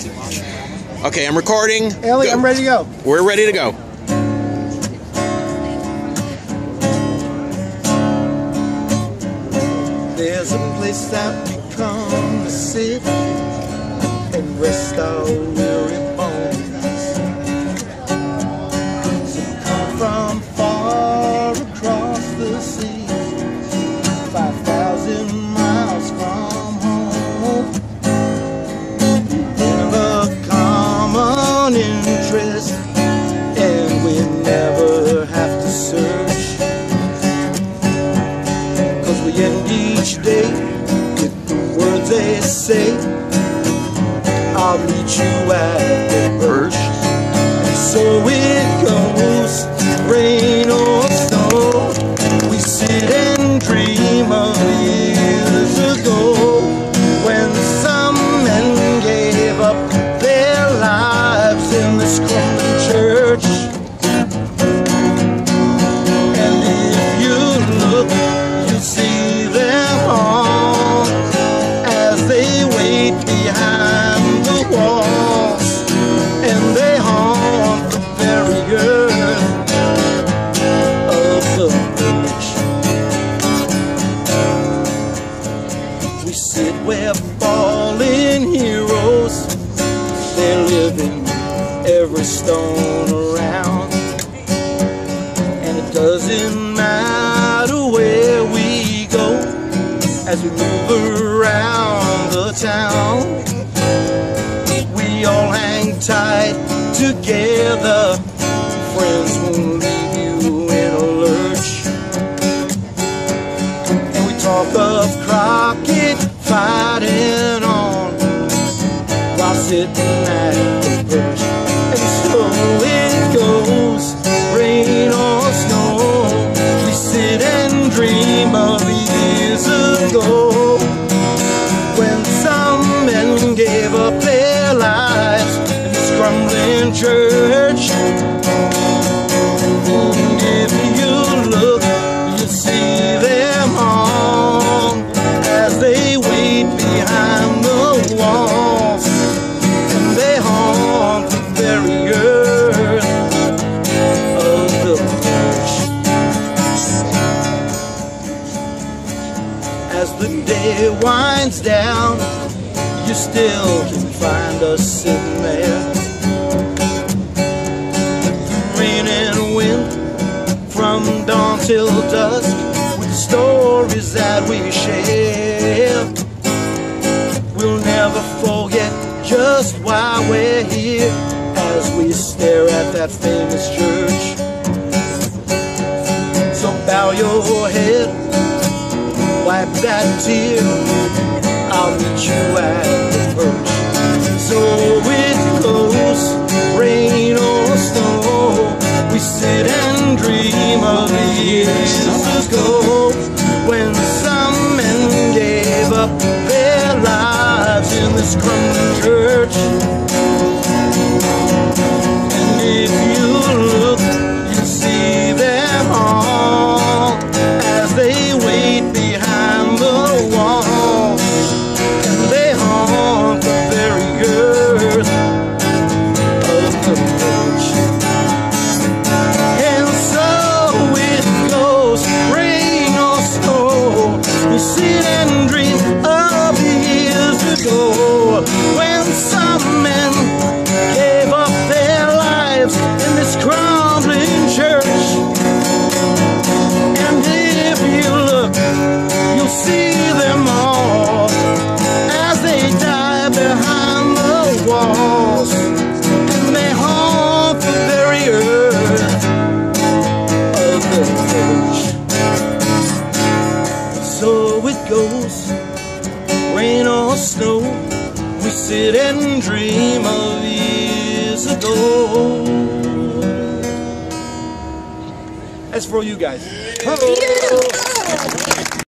Okay, I'm recording. Ellie, I'm ready to go. We're ready to go. There's a place that we come to sit and rest our weary bones. Some come from far across the sea, 5,000 miles from home. In a common interest, and we never have to search, 'cause we end each day with the words they say. I'll meet you at the Perch. And so it goes, rain or snow, we sit and dream of years ago, when some men gave up their lives in this crumbling church. And if you look, you'll see them all as they wait behind the walls, and they haunt the very earth of the Perch. We sit where fallen heroes, they're living every stone around, and it doesn't matter where we go as we move around the town. We all hang tight together, friends won't leave you in a lurch. And we talk of Crockett fighting on while sitting at the Perch. And so it goes, rain or snow, we sit and dream of years ago, when some men gave up their lives in this crumbling church. And if you look, you'll see them all as they wait behind the walls, and they haunt the very earth of the Perch. As the day winds down, you still can find us sitting there. The rain and wind from dawn till dusk, with the stories that we share. We'll never forget just why we're here, as we stare at that famous church. So bow your head, wipe that tear, I'll meet you at the Perch. So it goes, rain or snow, we sit and dream of the years ago, when some men gave up their lives in this crumbling church. And if you look, you'll see them all as they wait behind the walls, and they haunt the very earth of the Perch. And so it goes, rain or snow, we sit and dream of years ago, when some men gave up their lives in this crumbling church. And if you look, you'll see them all as they die behind the walls, and they haunt the very earth of the Perch. So it goes, rain or snow, we sit and dream of years ago. That's for you guys. Hello.